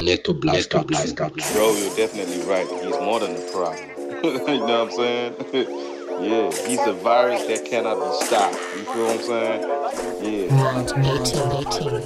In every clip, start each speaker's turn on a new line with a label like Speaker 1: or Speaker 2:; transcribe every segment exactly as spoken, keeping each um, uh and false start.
Speaker 1: Neto Blaster, Blaster, Blaster.
Speaker 2: Bro, you're definitely right. He's more than a problem. You know what I'm saying? Yeah, he's a virus that cannot be stopped. You feel what I'm saying? Yeah.
Speaker 3: eighteen, eighteen.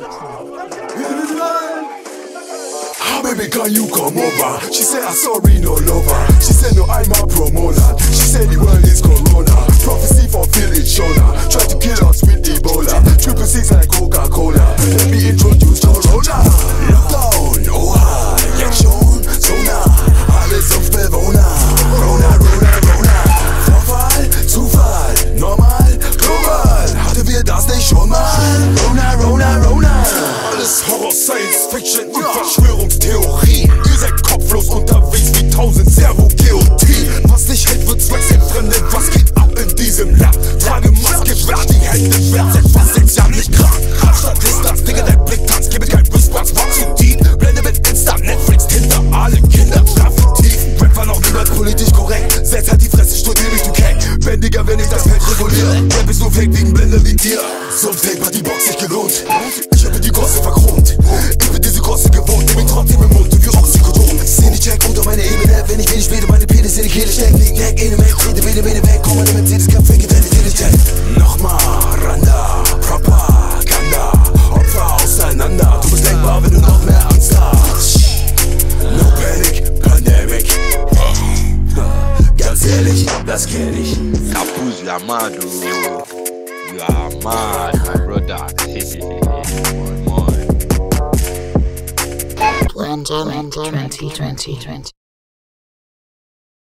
Speaker 4: How baby can you come over? She said I'm sorry, no lover. She said no, I'm a promoter. She said the world is corona. Prophecy for village Shona. Try to kill us with Ebola. Triple six like Coca-Cola. Let me introduce Corona. Lockdown, oh hi, Reaktion, Zona. Alles auf Bewohner. Rona, Rona, Rona. Vorfall, Zufall, normal, global. Hatte wir das nicht schon mal? Rona, Rona, Rona. Alles Horror, Science Fiction und Verschwörungstheorie. Ihr seid kopflos unterwegs wie tausend Servo-Guillotine. Was nicht hält, wird's wechseln, Fremde. Was geht ab in diesem Land? Trage Maske, wasch die Hände, werd seit fast sechs Jahren nicht krank. Anstatt Distanz, Digga, dein Blick tanzt, gebe kein Response, war zu deep. Blende mit Insta, Netflix, Tinder, alle Kinder schlafen tief. Rap war noch niemals politisch korrekt. Setz halt die Fresse, studier mich, du Keck. Bändiger, wenn ich das Feld reguliere. Rap ist nur fake wegen Blender wie dir. So ein Fake hat die Box nicht gelohnt. Ich habe die Gosse verchront. Ich bin diese Gosse gewohnt, nehm ihn trotzdem im Mund, du wie Oxycodon. Seh nicht check unter meine Ebene, wenn ich wenig bete, meine Penis in die Kehle steck. Lieg leck, in dem Heck, rede, bete, bete, weg. Komm, meine Mercedes, Kampf, wege, werde, werde, check. Nochmal, Randa, Propaganda. Opfer auseinander, du bist denkbar, wenn du noch mehr Angst hast. No panic, Pandemic. Ganz ehrlich, das kenn ich.
Speaker 1: Kapuz, you are mad, oh. You are mad, my brother.
Speaker 3: Blend, blend, twenty, twenty, twenty.